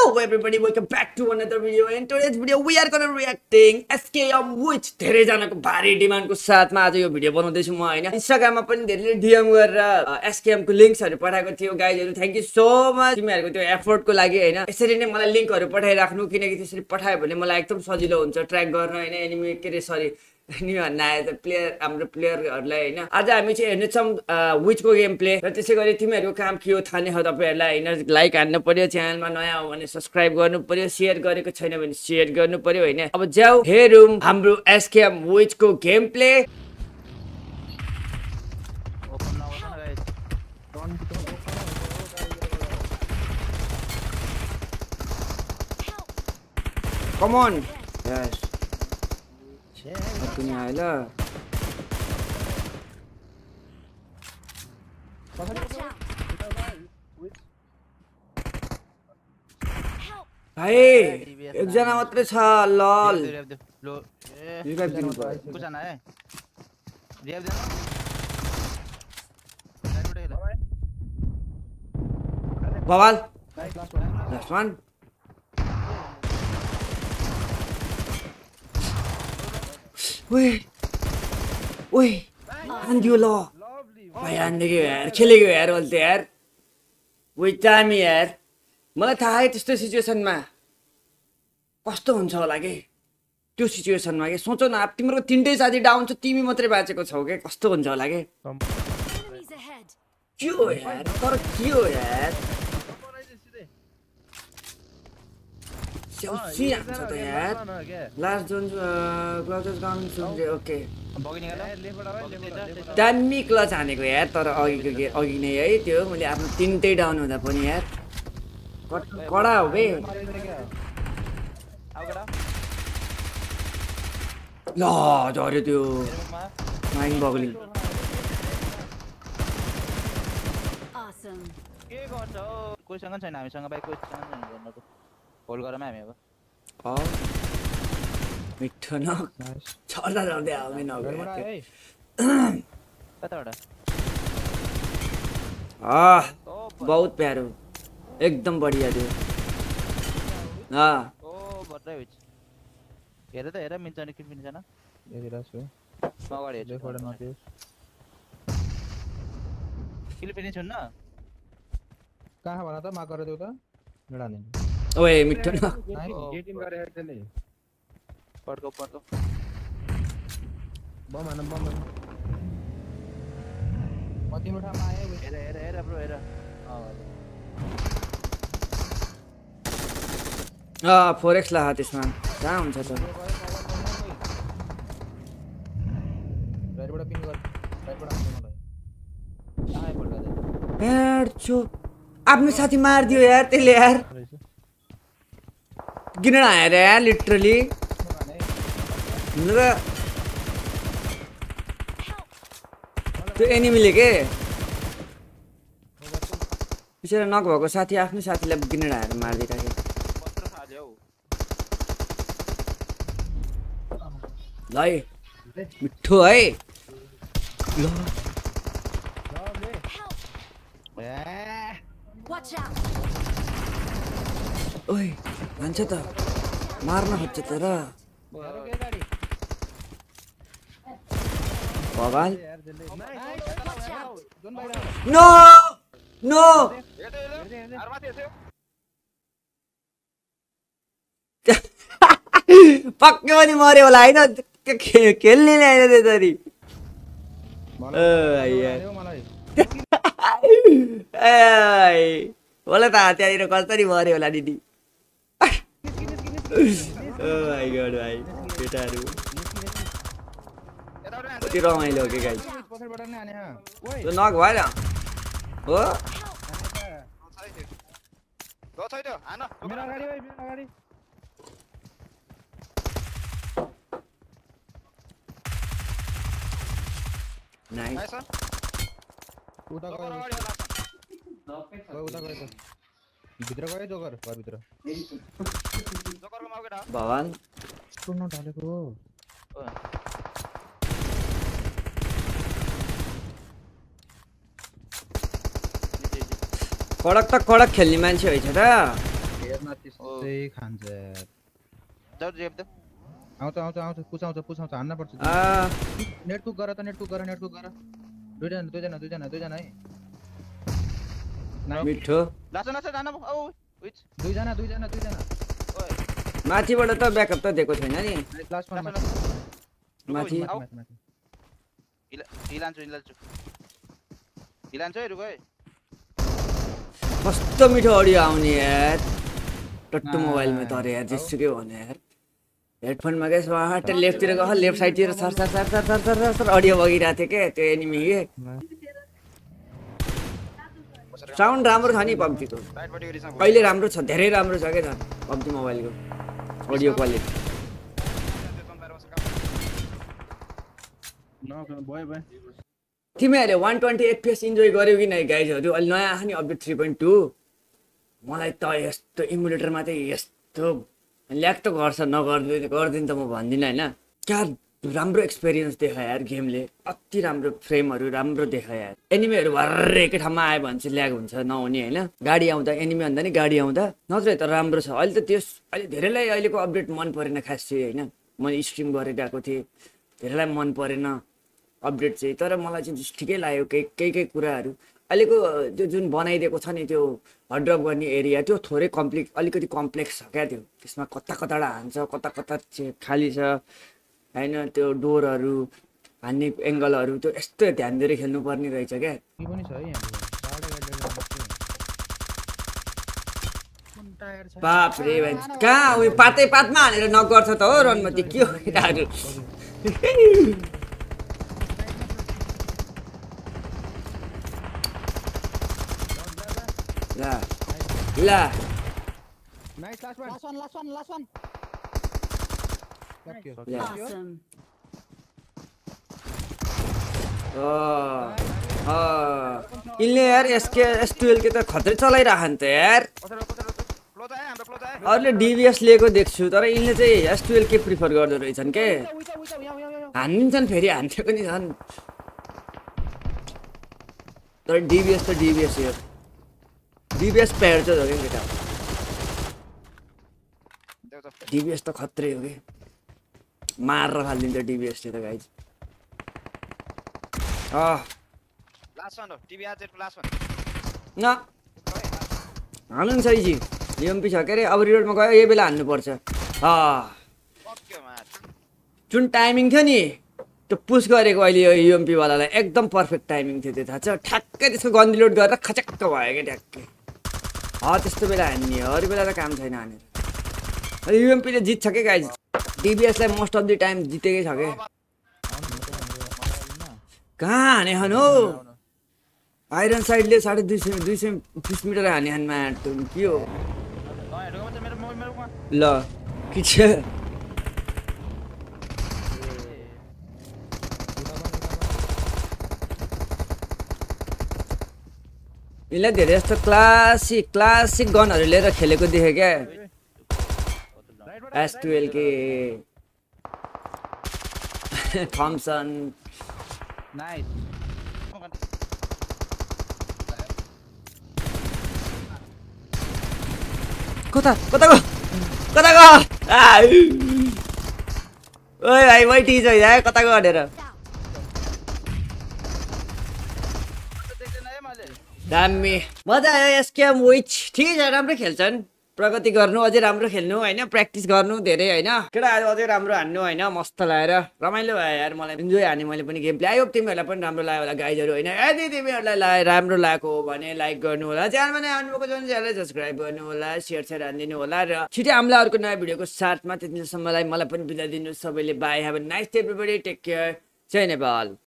Hello everybody, welcome back to another video. In today's video we are gonna reacting SKM which धेरै जनाको भारी डिमान्डको साथमा आज यो भिडियो बनाउँदै छु म हैन। इन्स्टाग्राममा पनि धेरैले डीएम गरेर SKM को लिंक्सहरु पठाएको थियो गाइजहरु, थ्यांक यू सो मच तिमीहरुको त्यो एफर्टको लागि हैन। यसरी नै मलाई लिंकहरु पठाइराख्नु किनकि त्यसरी पठायो भने मलाई एकदम सजिलो हुन्छ ट्र्याक गर्न हैन। एनिमी के रे सरी नि भन्ना आए त प्लेयर हाम्रो प्लेयरहरुलाई हैन। आज हामी चाहिँ हेर्नेछौं विचको गेम प्ले र त्यसैगरी तिमीहरुको काम के हो थाहा नै हो तपाईहरुलाई हैन। लाइक हान्नु पर्यो, च्यानलमा नयाँ हो भने सब्स्क्राइब गर्नु पर्यो, शेयर गरेको छैन भने शेयर गर्नु पर्यो हैन। अब जाऊ हेरौं हाम्रो SKM विचको game play. Come on. Yes. Aku ni ayolah. भाइ एकजना मात्रै छ लल रिभाइभ दिनु पर्यो कुछ आना है रिभाइभ देना बवाल लास्ट वन ओए ओए आन्दियो ल भाइ आन्देको यार खेलेको यार बोल्थे यार वेट टाइम यार मलाई थाहा है त्यस्तो सिचुएसनमा कस्तो हुन्छ होला के त्यो सिचुएसनमा के सोचौ न अब तिम्रो तीनटै साथी डाउन छ तिमी मात्रै बाँचेको छौ के कस्तो हुन्छ होला के हो यार तर के हो यार सेल्फी आन्छ त यार लास्ट जोन क्लचेस गन सुन्जे ओके दामी क्लच हानेको यार तर अघि नै है त्यो मैले आफ्नो तीनटै डाउन हुँदा पनि यार कडा हो बे ल झर्यो त्यो माइङ बगलिङ के गर्छ कोहीसँग छैन हामीसँग बाइक कोहीसँग छैन गर्नको होल्ड गरौँ हामी अब मिठो न छर्दा झर्दै आउने नगरे कताबाट बहुत प्यारो एकदम बढ़िया थियो ओ बड्दै हुन्छ हेर त हेर मिन्छ नि किन मिन्छ न हेरिराछु अगाडि हेर्छु फोटो नदियो किल फिनिश हुन्न कहाँ भन त मा गरेर देऊ त नडा नि ओए मिठो न गेटिङ गरे हेर्दै पड्को पड्को बम हान बम मति मुठामा आए हेर हेर हेर ब्रो हेर फोरेक्स ला त्यसमा कहाँ हुन्छ त राइटबाट पिन गर राइटबाट आउनु मलाई आए पड्का दे यार चो आफ्नो साथी मार दियो यार त्यसले यार किन आएर यार लिटरली त्यो एनिमीले के बिचरा नक भएको साथी आफ्नो साथीलाई गिनेर आएर मार्दिराख्यो ल मिठो है ओए भन्छ त मार्न खोज्छ तर बवाल नो नो पक्कै पनि मर्यो होला हैन खेल्ने नै हैन त्यसरी होला त त्यहाँनिर कसरी मर्यो होला दिदी भाइ गड भाइ केटाहरू कति रमाइलो हो कि गाई त्यो नक भएन हो नाइस उता गयो भित्र गयो जोकर घर भित्र जोकरको माउ केटा भगवान सुन्न ढालेको हो कडक त कडक खेल्ने मान्छे होइन त हेर्न त्यसै खान्छ यार जाऊ जेब दे आउँछ पुसाउँछ हान्न पर्छ नेट कुक गर दुईजना है मिठो लास्ट जान औ विच दुईजना ओए माथिबाट त ब्याकअप त दिएको छैन नि लास्ट वान माथि इलान्छु है रुको है कस्तो मिठो अडियो आउने यार टट्टु मोबाइलमा तर यार जेसुकै भने यार हेडफोनमा के स्वाट लेफ्टतिर गयो लेफ्ट साइडतिर सर अडियो बगिरहेको थियो के त्यो एनिमी के साउन्ड राम्रो छ नि पब्जीको अहिले राम्रो छ धेरै राम्रो छ के त पब्जी मोबाइलको अडियो क्वालिटी तिमीहरूले 120 FPS इन्जोय गर्यौ कि नै गाइजहरू अहिले नयाँ आयो नि अपडेट 3.2 मलाई त यस्तो इमुलेटरमा चाहिँ यस्तो ल्याग त गर्छ गर्दिन त म भन्दिनँ होइन क्या राम्रो एक्सपिरियन्स देखायो यार गेमले अति राम्रो फ्रेमहरू राम्रो देखायो यार एनिमीहरू भर्रै एकै ठाउँमा आयो भने चाहिँ ल्याग हुन्छ नहुने होइन गाडी आउँदा एनिमी भन्दा नि गाडी आउँदा नत्र त राम्रो छ अहिले त त्यस अहिले धेरैलाई अहिलेको अपडेट मन परेन खास चाहिँ होइन मैले स्ट्रिम गरेर गएको थिएँ धेरैलाई मन परेन अपडेट चाहिँ तर मलाई चाहिँ ठिकै लाग्यो केही कुराहरू अहिलेको त्यो जुन बनाइदिएको छ नि त्यो हट ड्रप गर्ने एरिया त्यो थोरै अलिकति कम्प्लेक्स छ क्या त्यो त्यसमा कताबाट हान्छ कता चाहिँ खाली छ होइन त्यो डोरहरू हान्ने एङ्गलहरू त्यो यस्तो ध्यान दिएर खेल्नुपर्ने रहेछ क्या बाप रे भाइ कहाँ उयो पातमा हानेर नगर्छ त हो रनमती के हो केटाहरू ला नाइस लास्ट वान Awesome. इनले यार S12 के त खतरै चलाइराख नि त यार अरूले डिभिएस लिएको देख्छु तर यिनले चाहिँ S12 के प्रिफर गर्दो रहेछन् के हानिन्छन् फेरि हान्थ्यो पनि झन् तर डिभिएस त डिभिएस हो डिभिएस पेयर चाहिँ हो क्या केटा डिभिएस त खत्रै हो कि मारेर फालिदिन्छ डिभिएसले त गाइज न हाल्नु नि सही एमपी छ के अरे अब रिलोडमा गयो यही बेला हान्नुपर्छ जुन टाइमिङ थियो नि त्यो पुस गरेको अहिले यो युएमपी वालालाई एकदम पर्फेक्ट टाइमिङ थियो त्यो थाहा छ ठ्याक्कै त्यसको गन रिलोड गरेर खचक्क भयो क्या ठ्याक्कै त्यस्तो बेला हान्ने हो अरू बेला त काम छैन हानेर अहिले युएमपीले जित्छ के गाइज डिबिएसलाई मोस्ट अफ द टाइम जितेकै छ के कहाँ हाने हन हो आइरन साइडले 250 मिटर हाने हानमा के हो ल के छ यसलाई धेरै जस्तो क्लासिक गनहरू लिएर खेलेको देखेँ क्या S12 के थम्सन नाइस कता ओए भाइ बैठी छ यार कता गयो भनेर दामी मजा आयो एसकेएम विच ठिकै छ राम्रो खेल्छन् प्रगति गर्नु अझै राम्रो खेल्नु हैन प्र्याक्टिस गर्नु धेरै हैन केटाहरु अझै राम्रो हान्नु हैन मस्त लागेर रमाइलो भयो यार मलाई इन्जोय हाने मैले पनि गेम प्ले आयो तिमीहरुलाई पनि राम्रो लाग्यो होला गाइजहरु हैन यदि तिमीहरुलाई राम्रो लागेको हो भने लाइक गर्नु होला च्यानलमा नयाँ आउनुभएको छ भने च्यानललाई सब्स्क्राइब गर्नु होला शेयर हान्दिनु होला र छिटै हामीलाई अर्को नयाँ भिडियोको साथमा त्यतिसम्मलाई मलाई पनि बिदा दिनु सबैले bye have a nice day everybody take care जय नेपाल।